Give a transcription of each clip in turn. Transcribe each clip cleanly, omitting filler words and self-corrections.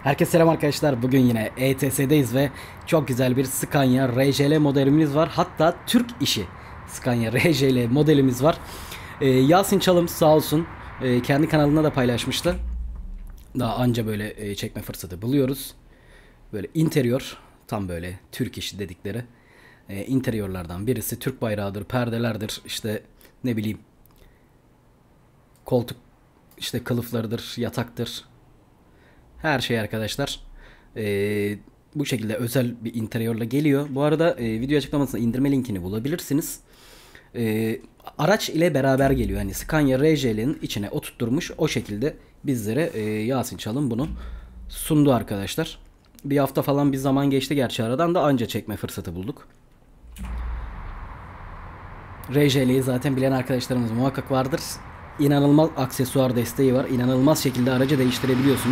Herkese selam arkadaşlar. Bugün yine ETS'deyiz ve çok güzel bir Scania RJL modelimiz var. Hatta Türk işi Scania RJL modelimiz var. Yasin Çalım sağ olsun kendi kanalına da paylaşmıştı. Daha anca böyle çekme fırsatı buluyoruz. Böyle interior, tam böyle Türk işi dedikleri interiorlardan birisi. Türk bayrağıdır, perdelerdir, işte ne bileyim koltuk işte kılıflarıdır, yataktır. Her şey arkadaşlar bu şekilde özel bir interiorla geliyor. Bu arada video açıklamasında indirme linkini bulabilirsiniz. Araç ile beraber geliyor. Hani Scania RJL'nin içine oturtturmuş, o şekilde bizlere Yasin Çalın bunu sundu arkadaşlar. Bir hafta falan bir zaman geçti gerçi aradan da anca çekme fırsatı bulduk. RJL'yi zaten bilen arkadaşlarımız muhakkak vardır. İnanılmaz aksesuar desteği var. İnanılmaz şekilde aracı değiştirebiliyorsunuz.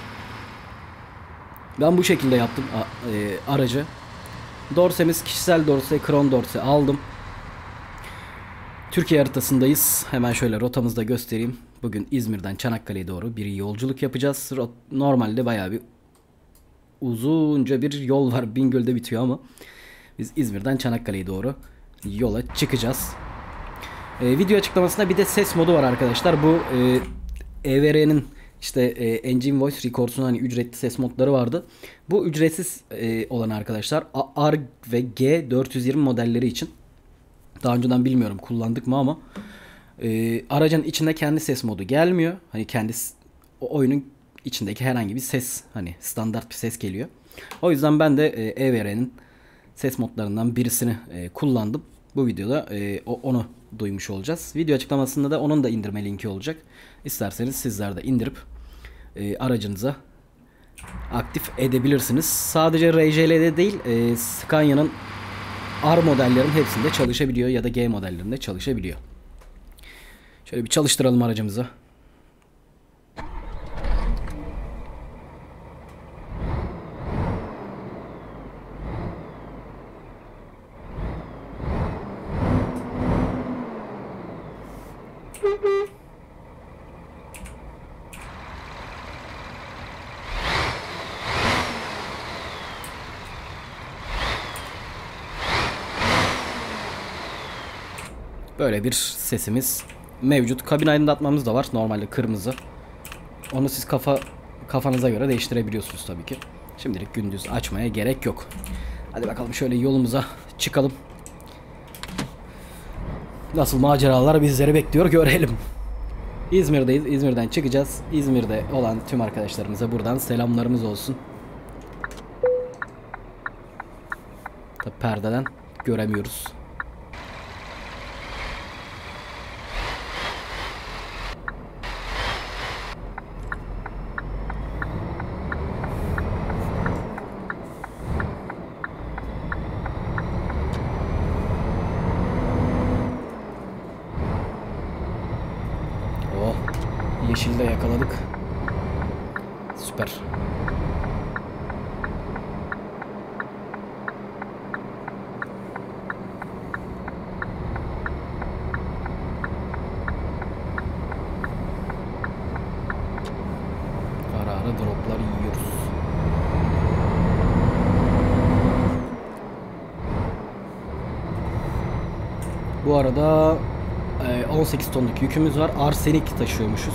Ben bu şekilde yaptım aracı. Dorsemiz kişisel dorse, kron dorse aldım. Türkiye haritasındayız. Hemen şöyle rotamızda göstereyim. Bugün İzmir'den Çanakkale'ye doğru bir yolculuk yapacağız. Normalde bayağı bir uzunca bir yol var. Bingöl'de bitiyor ama biz İzmir'den Çanakkale'ye doğru yola çıkacağız. Video açıklamasında bir de ses modu var arkadaşlar. Bu EVR'nin işte Engine Voice Records'un hani ücretli ses modları vardı. Bu ücretsiz olan arkadaşlar R ve G 420 modelleri için. Daha önceden bilmiyorum kullandık mı ama aracın içinde kendi ses modu gelmiyor. Hani kendi o oyunun içindeki herhangi bir ses, hani standart bir ses geliyor. O yüzden ben de EVR'nin ses modlarından birisini kullandım. Bu videoda onu duymuş olacağız. Video açıklamasında da onun da indirme linki olacak. İsterseniz sizler de indirip aracınıza aktif edebilirsiniz. Sadece RJL'de değil, Scania'nın R modellerin hepsinde çalışabiliyor ya da G modellerinde çalışabiliyor. Şöyle bir çalıştıralım aracımızı. Böyle bir sesimiz mevcut. Kabin aydınlatmamız da var. Normalde kırmızı. Onu siz kafanıza göre değiştirebiliyorsunuz tabii ki. Şimdilik gündüz açmaya gerek yok. Hadi bakalım şöyle yolumuza çıkalım. Nasıl maceralar bizleri bekliyor görelim. İzmir'deyiz. İzmir'den çıkacağız. İzmir'de olan tüm arkadaşlarımıza buradan selamlarımız olsun. Tabii perdeden göremiyoruz. Oh, yeşilde yakaladık. Süper. Ara ara droplar yiyoruz. Bu arada 18 tonluk yükümüz var. Arsenik taşıyormuşuz.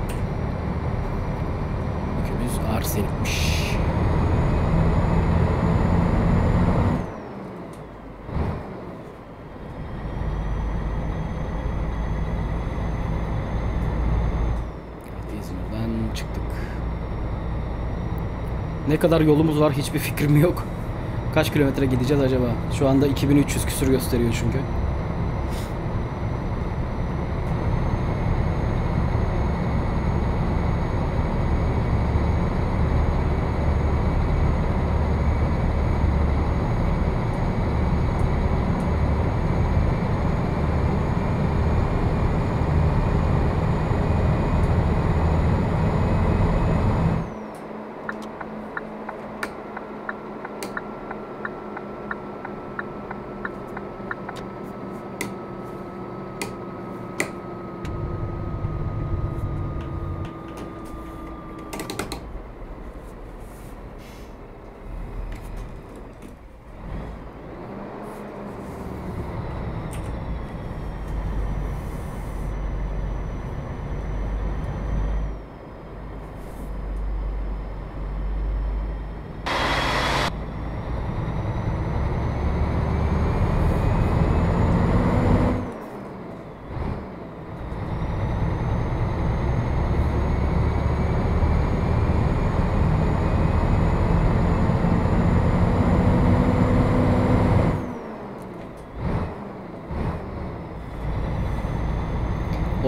Yükümüz arsenikmiş. İzmir'den çıktık. Ne kadar yolumuz var hiçbir fikrim yok. Kaç kilometre gideceğiz acaba? Şu anda 2300 küsur gösteriyor çünkü.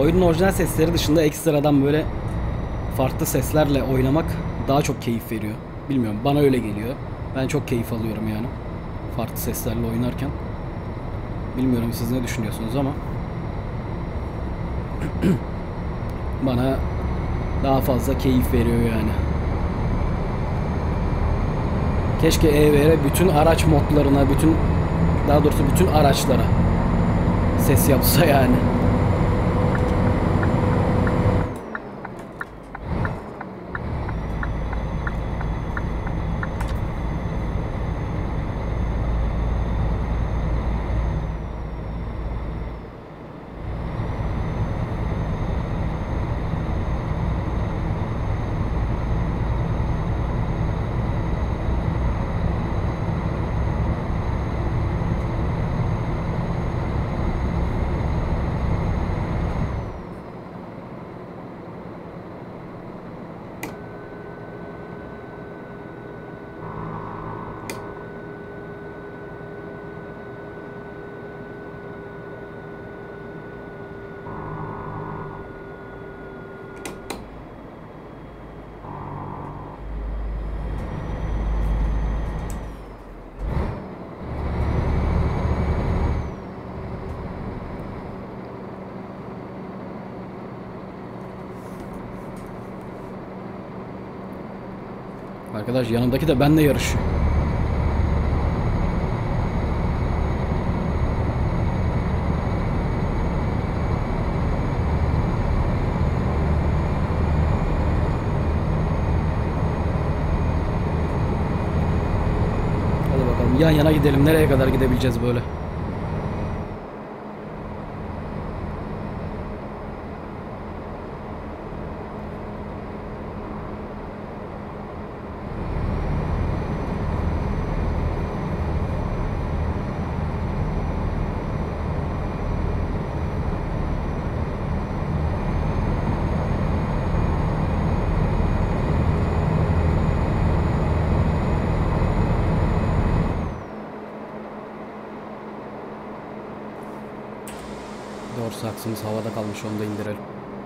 oyunun orijinal sesleri dışında ekstradan böyle farklı seslerle oynamak daha çok keyif veriyor. Bilmiyorum, bana öyle geliyor. Ben çok keyif alıyorum yani. Farklı seslerle oynarken. Bilmiyorum siz ne düşünüyorsunuz ama bana daha fazla keyif veriyor yani. Keşke EVR bütün araç modlarına, daha doğrusu bütün araçlara ses yapsa yani. Arkadaş yanımdaki de benimle yarışıyor. Hadi bakalım yan yana gidelim. Nereye kadar gidebileceğiz böyle? Doğru, saksımız havada kalmış, onu da indirelim.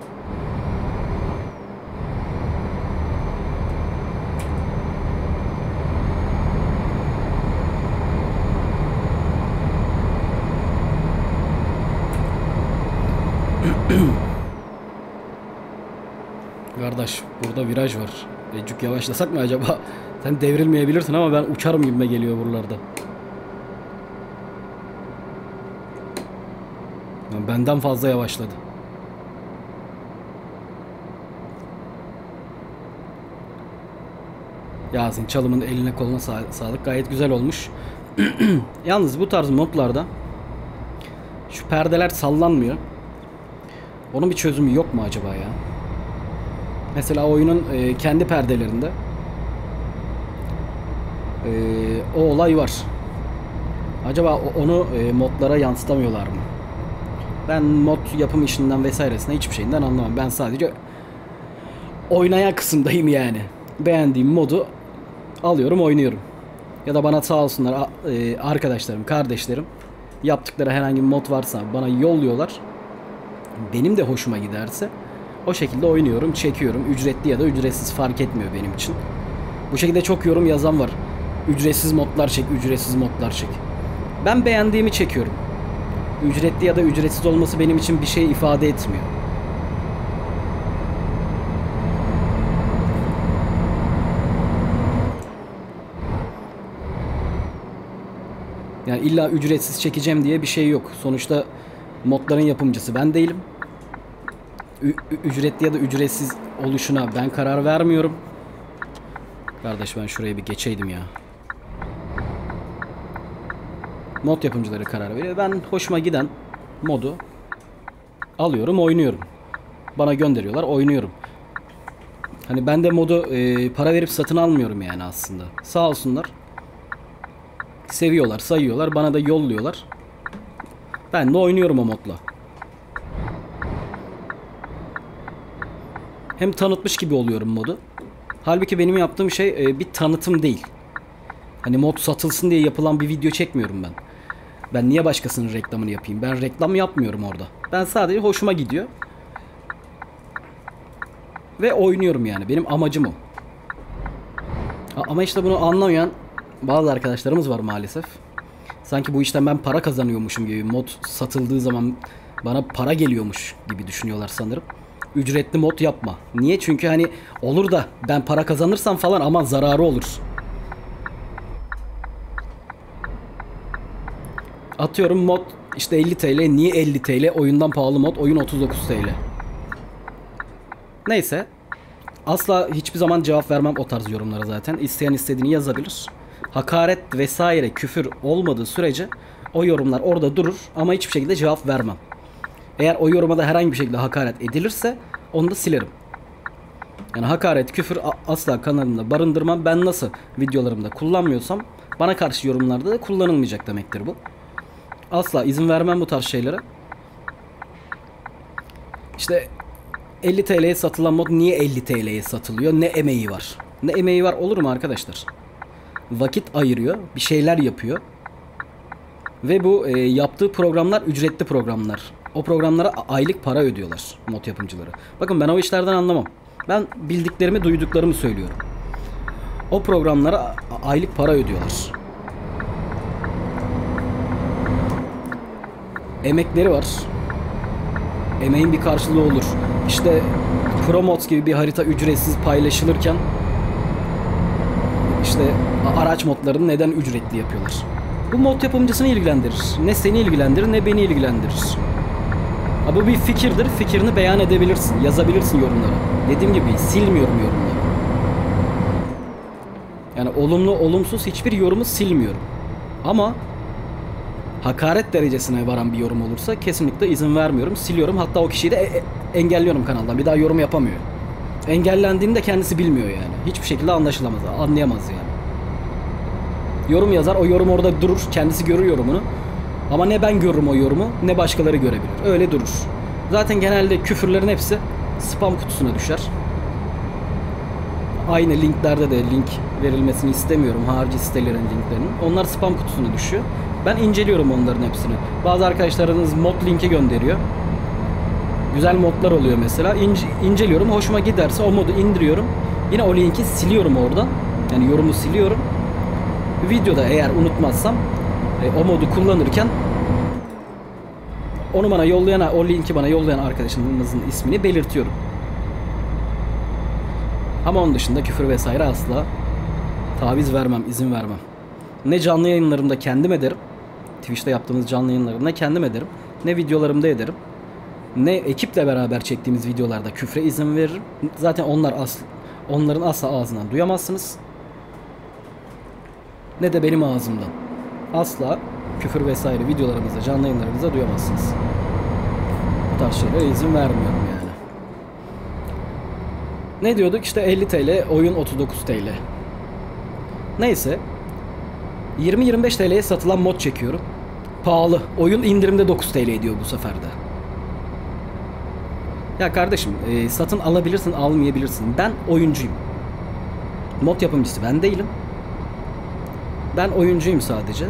Kardeş burada viraj var. Ecuk yavaşlasak mı acaba? Sen devrilmeyebilirsin ama ben uçarım gibime geliyor buralarda. Benden fazla yavaşladı. Yasin Çalım'ın eline koluna sağlık. Gayet güzel olmuş. Yalnız bu tarz modlarda şu perdeler sallanmıyor. Onun bir çözümü yok mu acaba ya? Mesela oyunun kendi perdelerinde o olay var. Acaba onu modlara yansıtamıyorlar mı? Ben mod yapım işinden vesairesinden hiçbir şeyinden anlamam. Ben sadece oynayan kısımdayım yani. Beğendiğim modu alıyorum, oynuyorum. Ya da bana sağ olsunlar arkadaşlarım, kardeşlerim yaptıkları herhangi bir mod varsa bana yolluyorlar. Benim de hoşuma giderse o şekilde oynuyorum, çekiyorum. Ücretli ya da ücretsiz fark etmiyor benim için. Bu şekilde çok yorum yazan var. Ücretsiz modlar çek, ücretsiz modlar çek. Ben beğendiğimi çekiyorum. Ücretli ya da ücretsiz olması benim için bir şey ifade etmiyor. Yani illa ücretsiz çekeceğim diye bir şey yok. Sonuçta modların yapımcısı ben değilim. Ücretli ya da ücretsiz oluşuna ben karar vermiyorum. Kardeş ben şuraya bir geçeydim ya. Mod yapımcıları karar veriyor. Ben hoşuma giden modu alıyorum, oynuyorum. Bana gönderiyorlar, oynuyorum. Hani ben de modu para verip satın almıyorum yani aslında. Sağ olsunlar. Seviyorlar, sayıyorlar, bana da yolluyorlar. Ben de oynuyorum o modla. Hem tanıtmış gibi oluyorum modu. Halbuki benim yaptığım şey bir tanıtım değil. Hani mod satılsın diye yapılan bir video çekmiyorum ben. Ben niye başkasının reklamını yapayım? Ben reklam yapmıyorum orada. Ben sadece hoşuma gidiyor. ve oynuyorum yani. Benim amacım o. Ama işte bunu anlamayan bazı arkadaşlarımız var maalesef. Sanki bu işten ben para kazanıyormuşum gibi, mod satıldığı zaman bana para geliyormuş gibi düşünüyorlar sanırım. Ücretli mod yapma. Niye? Çünkü hani olur da ben para kazanırsam falan ama zararı olur. Atıyorum mod işte 50 TL. Niye 50 TL? Oyundan pahalı mod. Oyun 39 TL. Neyse. Asla hiçbir zaman cevap vermem o tarz yorumlara zaten. İsteyen istediğini yazabilir. Hakaret vesaire küfür olmadığı sürece o yorumlar orada durur ama hiçbir şekilde cevap vermem. Eğer o yoruma da herhangi bir şekilde hakaret edilirse onu da silerim. Yani hakaret, küfür asla kanalımda barındırmam. Ben nasıl videolarımda kullanmıyorsam bana karşı yorumlarda da kullanılmayacak demektir bu. Asla izin vermem bu tarz şeylere. İşte 50 TL'ye satılan mod niye 50 TL'ye satılıyor? Ne emeği var? Ne emeği var olur mu arkadaşlar? Vakit ayırıyor, bir şeyler yapıyor. Ve bu yaptığı programlar ücretli programlar. O programlara aylık para ödüyorlar mod yapımcıları. Bakın ben o işlerden anlamam. Ben bildiklerimi, duyduklarımı söylüyorum. O programlara aylık para ödüyorlar. Emekleri var. Emeğin bir karşılığı olur. İşte Promods gibi bir harita ücretsiz paylaşılırken işte araç modlarını neden ücretli yapıyorlar? Bu mod yapımcısını ilgilendirir. Ne seni ilgilendirir ne beni ilgilendirir. Bu bir fikirdir. Fikrini beyan edebilirsin. Yazabilirsin yorumlara. Dediğim gibi silmiyorum yorumları. Yani olumlu olumsuz hiçbir yorumu silmiyorum. Ama hakaret derecesine varan bir yorum olursa kesinlikle izin vermiyorum. Siliyorum. Hatta o kişiyi de engelliyorum kanaldan. Bir daha yorum yapamıyor. Engellendiğini de kendisi bilmiyor yani. Hiçbir şekilde anlaşılamaz. Anlayamaz yani. Yorum yazar. O yorum orada durur. Kendisi görür yorumunu. Ama ne ben görürüm o yorumu ne başkaları görebilir. Öyle durur. Zaten genelde küfürlerin hepsi spam kutusuna düşer. Aynı linklerde de link verilmesini istemiyorum. Harici sitelerin linklerinin. Onlar spam kutusuna düşüyor. Ben inceliyorum onların hepsini. Bazı arkadaşlarınız mod linki gönderiyor. Güzel modlar oluyor mesela. İnceliyorum. Hoşuma giderse o modu indiriyorum. Yine o linki siliyorum oradan. Yani yorumu siliyorum. Videoda eğer unutmazsam o modu kullanırken onu bana yollayan, o linki bana yollayan arkadaşımızın ismini belirtiyorum. Ama onun dışında küfür vesaire asla taviz vermem, izin vermem. Ne canlı yayınlarımda kendim ederim. Twitch'te yaptığımız canlı yayınlarımda kendim ederim. Ne videolarımda ederim. Ne ekiple beraber çektiğimiz videolarda küfre izin veririm. Zaten onların asla ağzından duyamazsınız. Ne de benim ağzımdan. Asla küfür vesaire videolarımızda, canlı yayınlarımızda duyamazsınız. Bu tarz şeylere izin vermiyorum yani. Ne diyorduk? İşte 50 TL, oyun 39 TL. Neyse. 20-25 TL'ye satılan mod çekiyorum. Pahalı. Oyun indirimde 9 TL ediyor bu sefer de. Ya kardeşim, satın alabilirsin, almayabilirsin. Ben oyuncuyum. Mod yapımcısı ben değilim. Ben oyuncuyum sadece.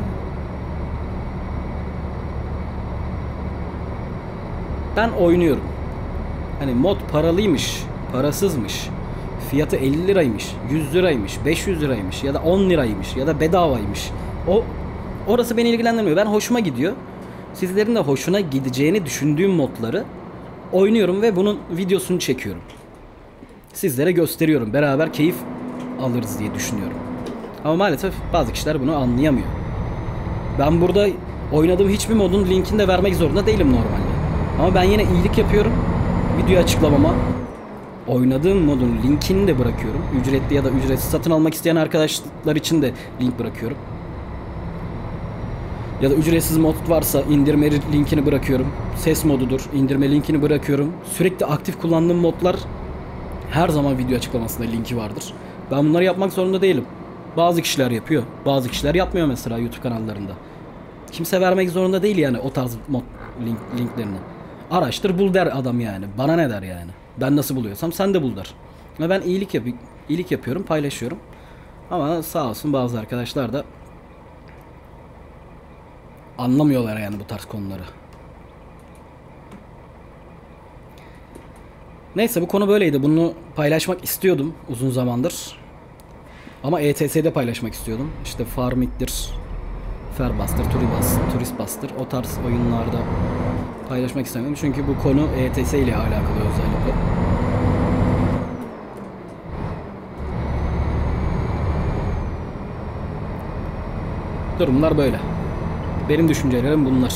Ben oynuyorum. Hani mod paralıymış, parasızmış, fiyatı 50 liraymış, 100 liraymış, 500 liraymış ya da 10 liraymış ya da bedavaymış. Orası beni ilgilendirmiyor. Ben hoşuma gidiyor. Sizlerin de hoşuna gideceğini düşündüğüm modları oynuyorum ve bunun videosunu çekiyorum. Sizlere gösteriyorum. Beraber keyif alırız diye düşünüyorum. Ama maalesef bazı kişiler bunu anlayamıyor. Ben burada oynadığım hiçbir modun linkini de vermek zorunda değilim normalde. Ama ben yine iyilik yapıyorum. Video açıklamama oynadığım modun linkini de bırakıyorum. Ücretli ya da ücretsiz satın almak isteyen arkadaşlar için de link bırakıyorum. Ya da ücretsiz mod varsa indirme linkini bırakıyorum. Ses modudur. İndirme linkini bırakıyorum. Sürekli aktif kullandığım modlar her zaman video açıklamasında linki vardır. Ben bunları yapmak zorunda değilim. Bazı kişiler yapıyor. Bazı kişiler yapmıyor mesela YouTube kanallarında. Kimse vermek zorunda değil yani o tarz mod linklerini. Araştır bul der adam yani. Bana ne der yani. Ben nasıl buluyorsam sen de bul der. Ama ben iyilik yapıyorum, paylaşıyorum. Ama sağ olsun bazı arkadaşlar da anlamıyorlar yani bu tarz konuları. Neyse bu konu böyleydi. Bunu paylaşmak istiyordum uzun zamandır. Ama ETS'de paylaşmak istiyordum. İşte Farmik'tir, Fairbuster, Turistbuster o tarz oyunlarda paylaşmak istemiyorum. Çünkü bu konu ETS ile alakalı özellikle. Durumlar böyle. Benim düşüncelerim bunlar.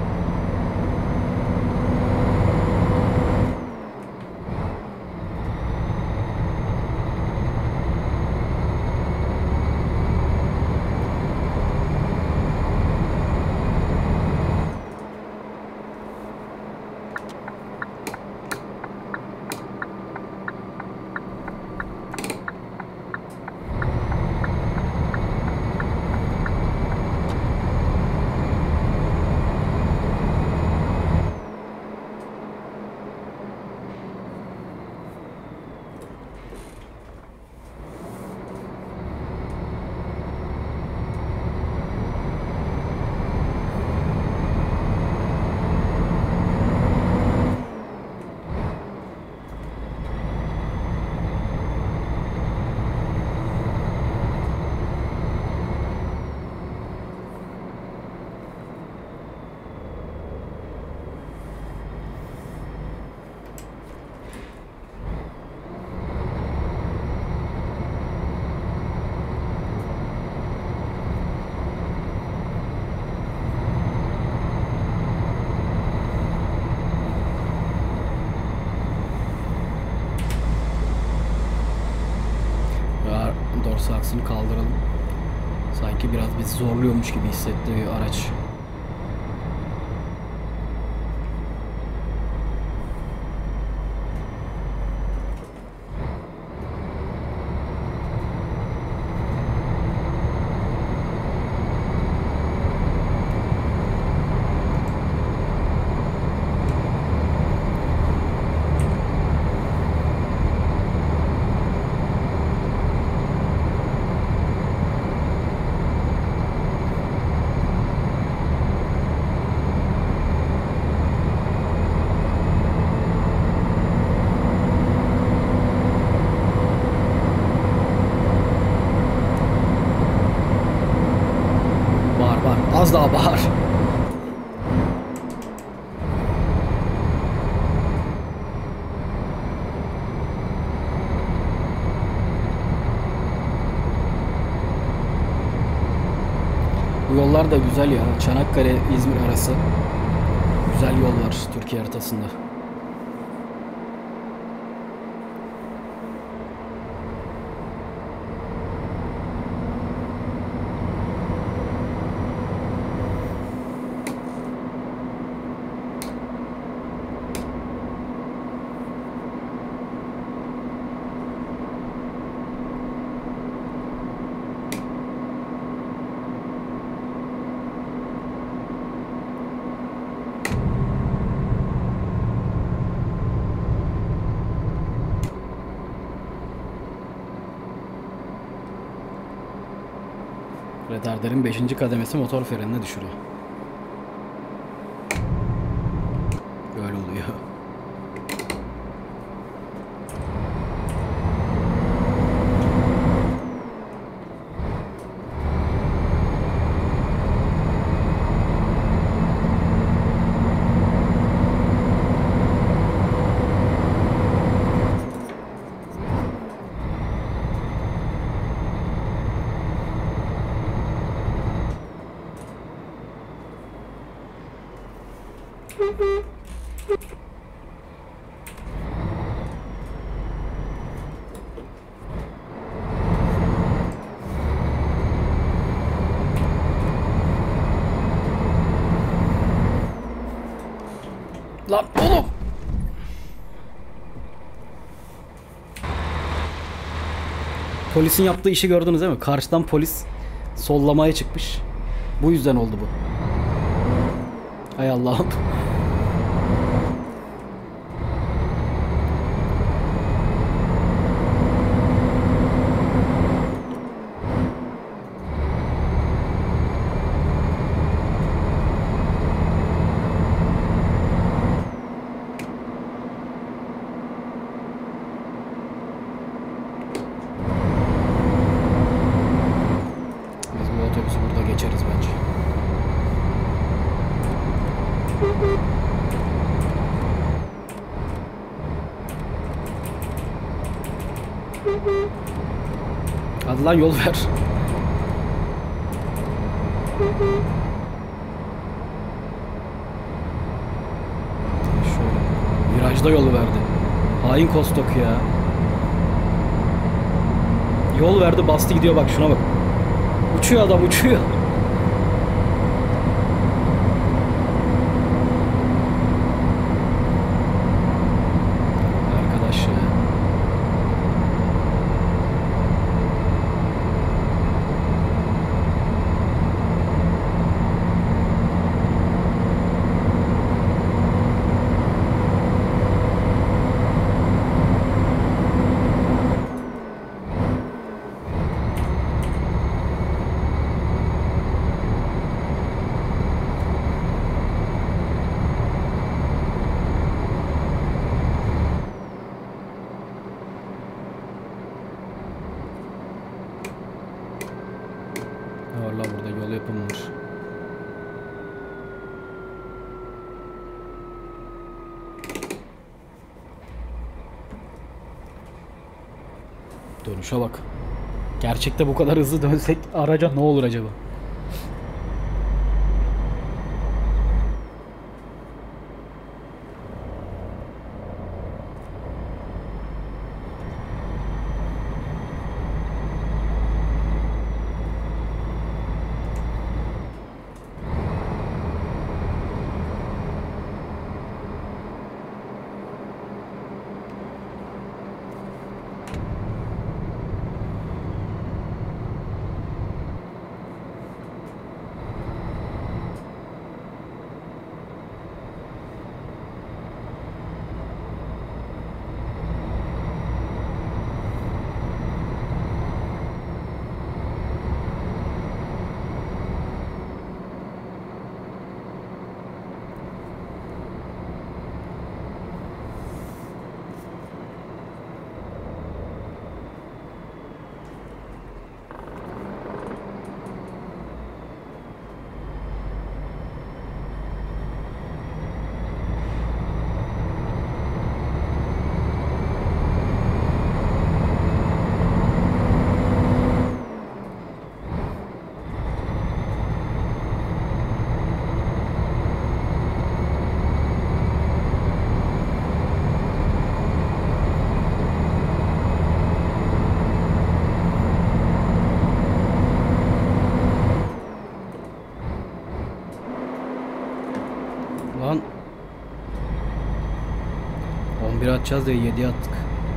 Dorsaksını kaldıralım. Sanki biraz bizi zorluyormuş gibi hissetti araç. Az daha bağır. Bu yollar da güzel ya. Çanakkale-İzmir arası. Güzel yollar Türkiye haritasında. Redarder'in 5. kademesi motor frenine düşürüyor. Böyle oluyor. Lan oğlum. Polisin yaptığı işi gördünüz değil mi? Karşıdan polis sollamaya çıkmış. Bu yüzden oldu bu. Hay Allah'ım. lan yol ver. Şöyle. Virajda yol verdi. Hain Kostok ya. Yol verdi, bastı gidiyor, bak şuna bak. Uçuyor adam, uçuyor. Arkadaş ya. Valla burada yol yapımı var. Dönüşe bak. Gerçekte bu kadar hızlı dönsek araca ne olur acaba? Lan 11 atacağız diye 7 attık.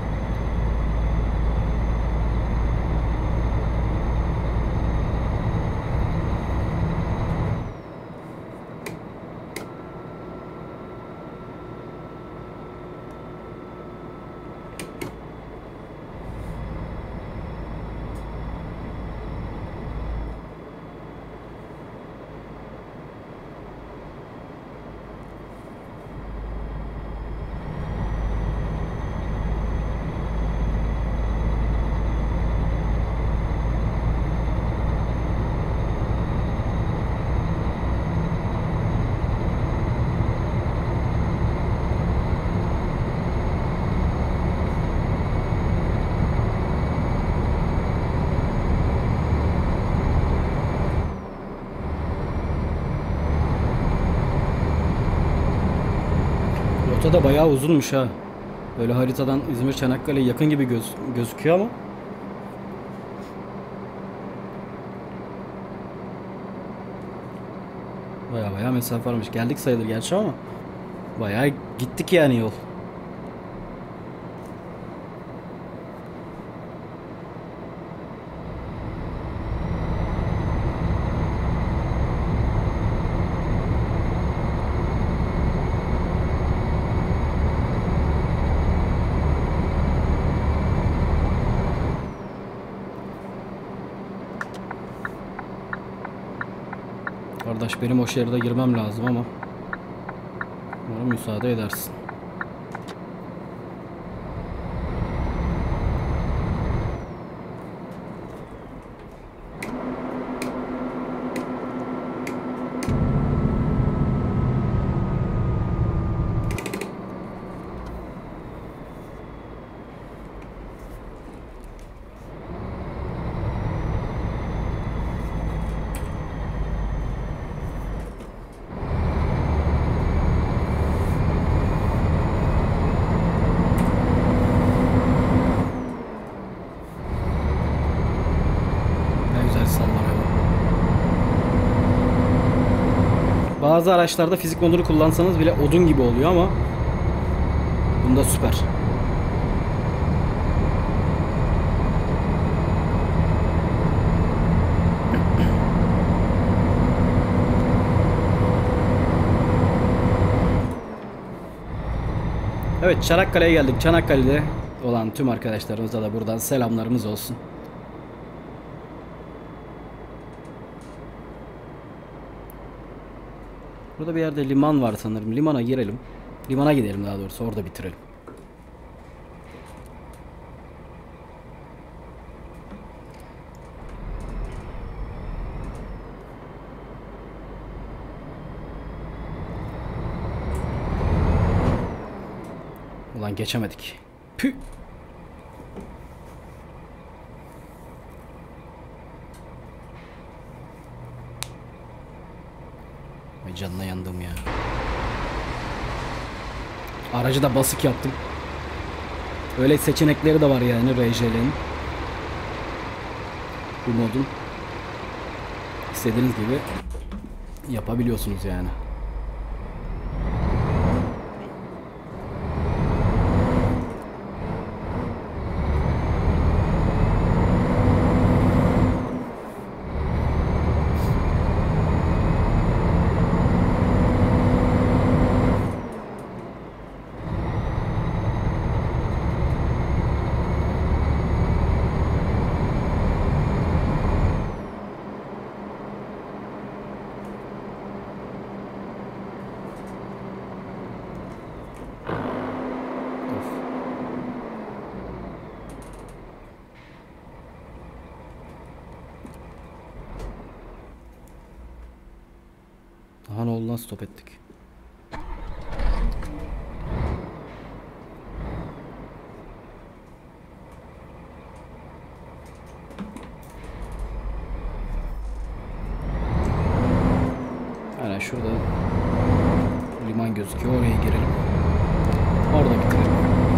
Rota da bayağı uzunmuş ha. Böyle haritadan İzmir Çanakkale yakın gibi gözüküyor ama bayağı mesafe varmış. Geldik sayılır gerçi ama bayağı gittik yani yol. Kardeş benim o şeride girmem lazım ama umarım müsaade edersin. Bazı araçlarda fizik modunu kullansanız bile odun gibi oluyor ama bunda süper. Evet, Çanakkale'ye geldik. Çanakkale'de olan tüm arkadaşlarımıza da buradan selamlarımız olsun. Burada bir yerde liman var sanırım. Limana girelim. Limana gidelim daha doğrusu. Orada bitirelim. Ulan geçemedik. Püh. Ay canına yandım ya. Aracı da basık yaptım. Öyle seçenekleri de var yani RJ'lerin. Bu modun. İstediğiniz gibi yapabiliyorsunuz yani. Aha ne oldu lan, stop ettik. Aynen şurada liman gözüküyor, oraya girelim. Orada bitirelim.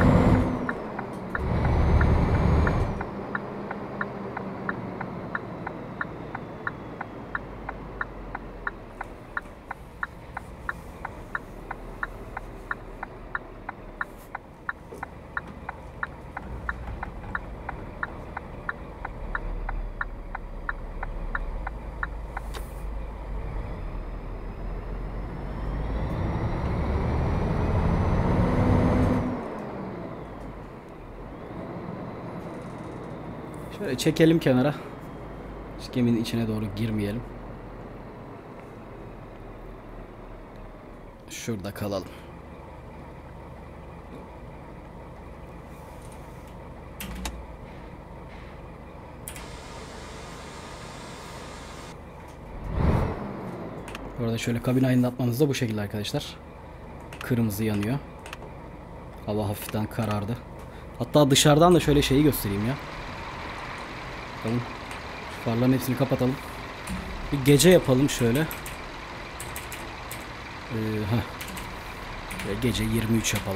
Şöyle çekelim kenara. Hiç geminin içine doğru girmeyelim. Şurada kalalım. Bu arada şöyle kabin aydınlatmamız da bu şekilde arkadaşlar. Kırmızı yanıyor. Hava hafiften karardı. Hatta dışarıdan da şöyle şeyi göstereyim ya. Bakalım. Şu farların hepsini kapatalım. Bir gece yapalım şöyle. Gece 23 yapalım.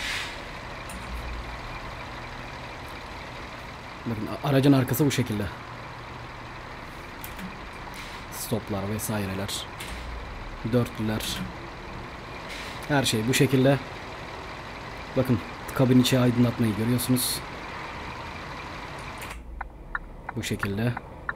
Bakın aracın arkası bu şekilde. Stoplar vesaireler. Dörtlüler. Her şey bu şekilde. Bakın kabin içi aydınlatmayı görüyorsunuz. Bu şekilde.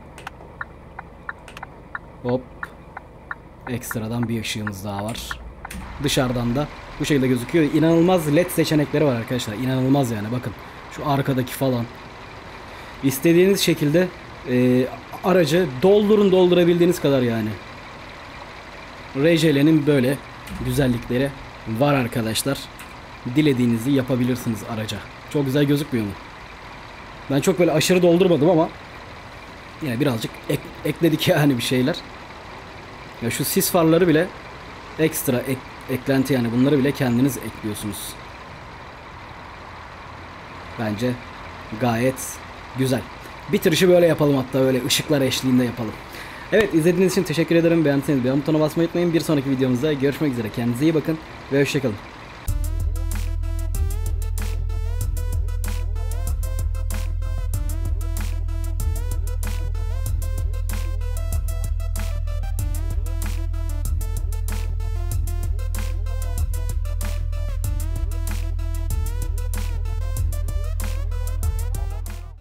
Hop. Ekstradan bir ışığımız daha var. Dışarıdan da bu şekilde gözüküyor. İnanılmaz led seçenekleri var arkadaşlar. İnanılmaz yani, bakın. Şu arkadaki falan. İstediğiniz şekilde aracı doldurabildiğiniz kadar yani. RJ'lerin böyle güzellikleri var arkadaşlar. Dilediğinizi yapabilirsiniz araca. Çok güzel gözükmüyor mu? Ben çok böyle aşırı doldurmadım ama yine birazcık ekledik yani bir şeyler. Ya şu sis farları bile ekstra eklenti yani, bunları bile kendiniz ekliyorsunuz. Bence gayet güzel. Bitirişi böyle yapalım, hatta böyle ışıklar eşliğinde yapalım. Evet, izlediğiniz için teşekkür ederim. Beğendiyseniz beğen butonuna basmayı unutmayın. Bir sonraki videomuzda görüşmek üzere. Kendinize iyi bakın ve hoşçakalın.